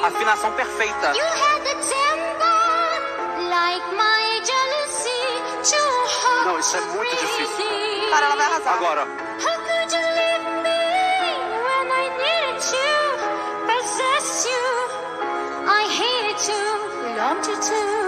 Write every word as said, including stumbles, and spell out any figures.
afinação perfeita. You had the temper, like my jealousy, too hot. Não, isso é muito difícil. Cara, ela vai arrasar. Agora. How could you leave me when I needed you, possess you? I hated you, belonged you to.